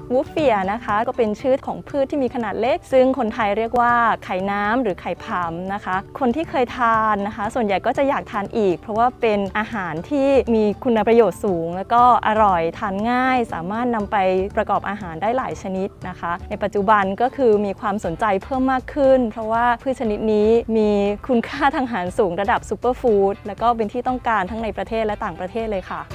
วูฟเฟียนะคะก็เป็นชื่อของพืชที่มีขนาดเล็กซึ่งคนไทยเรียกว่าไข่น้ำหรือไข่ผำนะคะคนที่เคยทานนะคะส่วนใหญ่ก็จะอยากทานอีกเพราะว่าเป็นอาหารที่มีคุณประโยชน์สูงแล้วก็อร่อยทานง่ายสามารถนำไปประกอบอาหารได้หลายชนิดนะคะในปัจจุบันก็คือมีความสนใจเพิ่มมากขึ้นเพราะว่าพืชชนิดนี้มีคุณค่าทางอาหารสูงระดับซูเปอร์ฟู้ดแล้วก็เป็นที่ต้องการทั้งในประเทศและต่างประเทศเลยค่ะ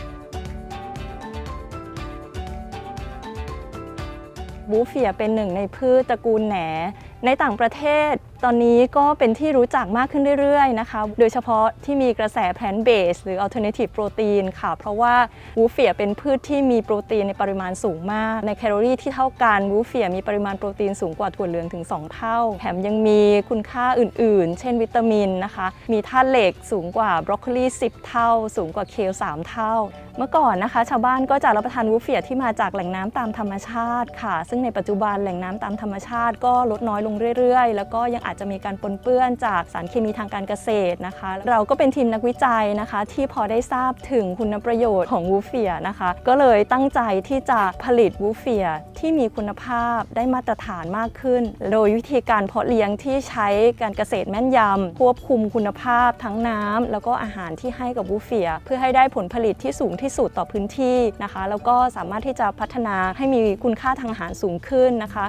วูฟเฟียเป็นหนึ่งในพืชตระกูลแหนในต่างประเทศตอนนี้ก็เป็นที่รู้จักมากขึ้นเรื่อยๆนะคะโดยเฉพาะที่มีกระแสแพลนท์เบสหรือ Alternative Protein ค่ะเพราะว่าวูฟเฟียเป็นพืชที่มีโปรตีนในปริมาณสูงมากในแคลอรี่ที่เท่ากันวูฟเฟียมีปริมาณโปรตีนสูงกว่าถั่วเหลืองถึง2เท่าแถมยังมีคุณค่าอื่นๆเช่นวิตามินนะคะมีธาตุเหล็กสูงกว่าบรอกโคลี10เท่าสูงกว่าเคล3เท่าเมื่อก่อนนะคะชาวบ้านก็จะรับประทานวูฟเฟียที่มาจากแหล่งน้ำตามธรรมชาติค่ะซึ่งในปัจจุบันแหล่งน้ำตามธรรมชาติก็ลดน้อยลงเรื่อยๆแล้วก็ยังอาจจะมีการปนเปื้อนจากสารเคมีทางการเกษตรนะคะเราก็เป็นทีมนักวิจัยนะคะที่พอได้ทราบถึงคุณประโยชน์ของวูฟเฟียนะคะก็เลยตั้งใจที่จะผลิตวูฟเฟียที่มีคุณภาพได้มาตรฐานมากขึ้นโดยวิธีการเพาะเลี้ยงที่ใช้การเกษตรแม่นยำควบคุมคุณภาพทั้งน้ำแล้วก็อาหารที่ให้กับวูฟเฟียเพื่อให้ได้ผลผลิตที่สูงที่สุดต่อพื้นที่นะคะแล้วก็สามารถที่จะพัฒนาให้มีคุณค่าทางอาหารสูงขึ้นนะคะ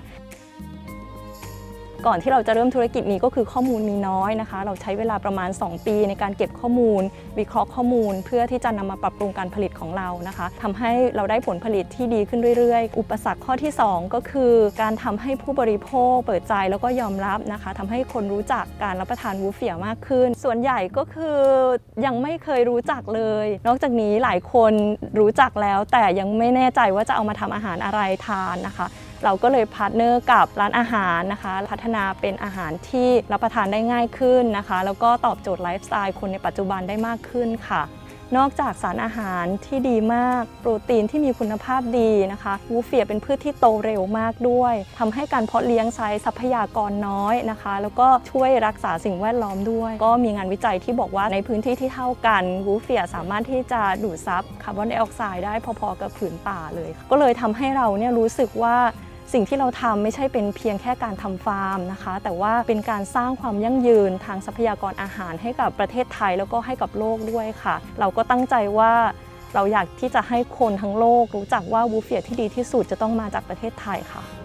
ก่อนที่เราจะเริ่มธุรกิจนี้ก็คือข้อมูลมีน้อยนะคะเราใช้เวลาประมาณ2ปีในการเก็บข้อมูลวิเคราะห์ข้อมูลเพื่อที่จะนำมาปรับปรุงการผลิตของเรานะคะทำให้เราได้ผลผลิตที่ดีขึ้นเรื่อยๆอุปสรรคข้อที่2ก็คือการทำให้ผู้บริโภคเปิดใจแล้วก็ยอมรับนะคะทำให้คนรู้จักการรับประทานวูฟเฟียมากขึ้นส่วนใหญ่ก็คือยังไม่เคยรู้จักเลยนอกจากนี้หลายคนรู้จักแล้วแต่ยังไม่แน่ใจว่าจะเอามาทำอาหารอะไรทานนะคะเราก็เลยพาร์ทเนอร์กับร้านอาหารนะคะพัฒนาเป็นอาหารที่รับประทานได้ง่ายขึ้นนะคะแล้วก็ตอบโจทย์ไลฟ์สไตล์คนในปัจจุบันได้มากขึ้นค่ะนอกจากสารอาหารที่ดีมากโปรตีนที่มีคุณภาพดีนะคะวูฟเฟียเป็นพืชที่โตเร็วมากด้วยทำให้การเพาะเลี้ยงใช้ทรัพยากรน้อยนะคะแล้วก็ช่วยรักษาสิ่งแวดล้อมด้วยก็มีงานวิจัยที่บอกว่าในพื้นที่ที่เท่ากันวูฟเฟียสามารถที่จะดูดซับคาร์บอนไดออกไซด์ได้พอๆกับผืนป่าเลยก็เลยทำให้เราเนี่ยรู้สึกว่าสิ่งที่เราทำไม่ใช่เป็นเพียงแค่การทำฟาร์มนะคะแต่ว่าเป็นการสร้างความยั่งยืนทางทรัพยากรอาหารให้กับประเทศไทยแล้วก็ให้กับโลกด้วยค่ะเราก็ตั้งใจว่าเราอยากที่จะให้คนทั้งโลกรู้จักว่าวูฟเฟียที่ดีที่สุดจะต้องมาจากประเทศไทยค่ะ